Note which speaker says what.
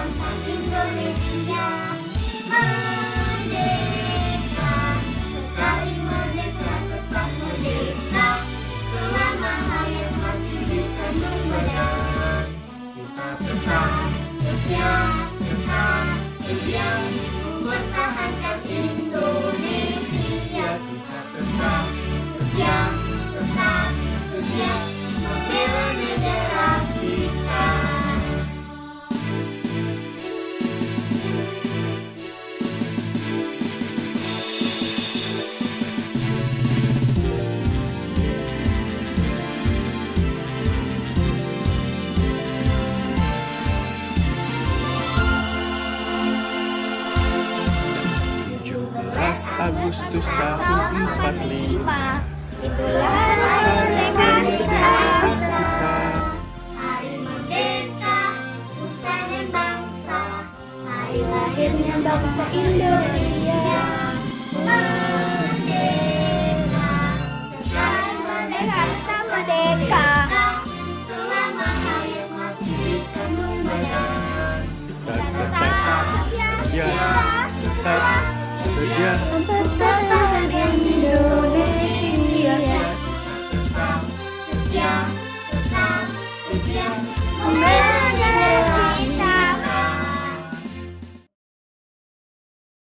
Speaker 1: bangsa Indonesia. Merdeka, sekali merdeka tetap merdeka, selama hayat masih di kandung badan. Kita tetap setia, mempertahankan Indonesia. Kita tetap setia, membela negara kita.
Speaker 2: Agustus tahun 45,
Speaker 1: itulah hari kemerdekaan
Speaker 2: kita.
Speaker 1: Hari merdeka, nusa dan bangsa, hari lahirnya bangsa Indonesia. Merdeka, sekali merdeka tetap merdeka, selama hayat masih di kandung badan.
Speaker 2: Tetap setia,
Speaker 1: mempertahankan Indonesia. Tetap setia, membela